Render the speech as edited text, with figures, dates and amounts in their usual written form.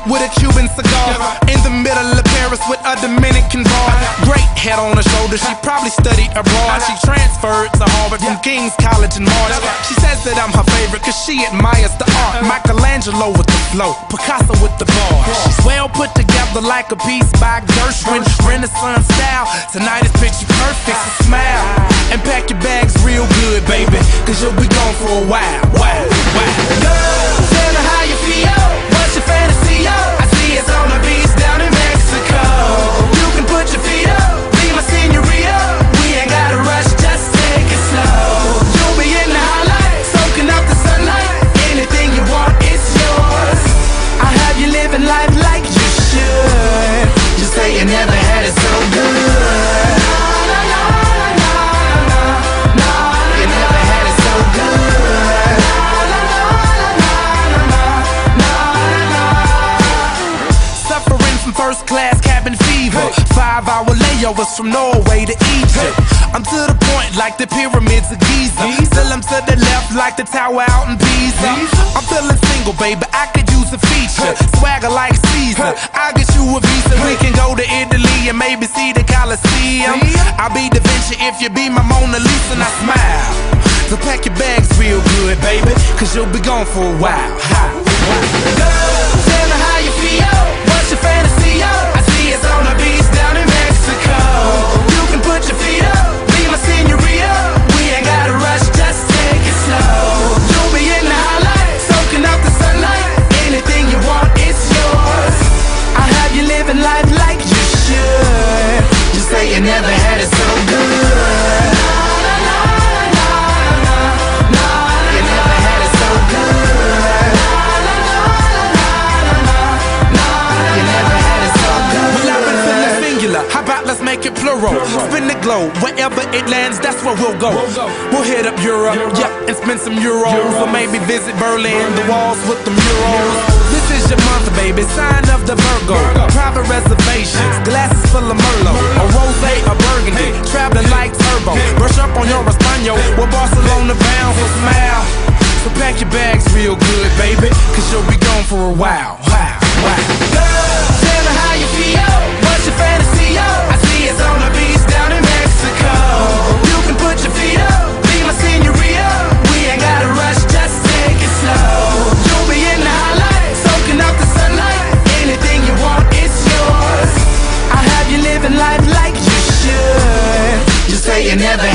with a Cuban cigar. In the middle of Paris with a Dominican bar. Great head on her shoulder, she probably studied abroad. She transferred to Harvard from King's College in March. She says that I'm her favorite cause she admires the art. Michelangelo with the flow, Picasso with the bars. She's well put together like a piece by Gershwin. Renaissance style, tonight is picture perfect, so smile and pack your bags real good, baby, cause you'll be gone for a while. Girl, tell me how you feel, what's your fantasy, I see it's on the beach down in Mexico. You can put your feet up, be my senorita. We ain't gotta rush, just take it slow. You'll be in the highlight, soaking up the sunlight. Anything you want, it's yours. I'll have you living life like you should. You say you never had it so good. First class cabin fever, 5-hour layovers from Norway to Egypt. I'm to the point like the pyramids of Giza. Still I'm to the left like the tower out in Pisa. I'm feeling single, baby, I could use a feature. Swagger like Caesar, I'll get you a visa. We can go to Italy and maybe see the Colosseum. I'll be Da Vinci if you be my Mona Lisa. And I smile, so pack your bags real good, baby, cause you'll be gone for a while. Girl, tell me how you feel, what's your fantasy, I see it's on the beach down in Mexico. You can put your feet up, be my senorita. We ain't gotta rush, just take it slow. You'll be in the highlight, soaking up the sunlight. Anything you want, it's yours. I'll have you living life like you should. You say you never had it so good. How about let's make it plural? Spin the globe, wherever it lands, that's where we'll go. We'll hit up Europe, yeah, and spend some euros. Or maybe visit Berlin, the walls with the murals. This is your month, baby, sign of the Virgo. Private reservations, glasses full of Merlot. A rosé, a burgundy, traveling like turbo. Brush up on your Espanol, we're Barcelona bound, so smile. So pack your bags real good, baby, cause you'll be gone for a while. Girl, tell me how you feel, what's your fantasy, I see it's on the beach down in Mexico. You can put your feet up, be my senorita. We ain't gotta rush, just take it slow. You'll be in the highlight, soaking up the sunlight. Anything you want, it's yours. I'll have you living life like you should. You say you never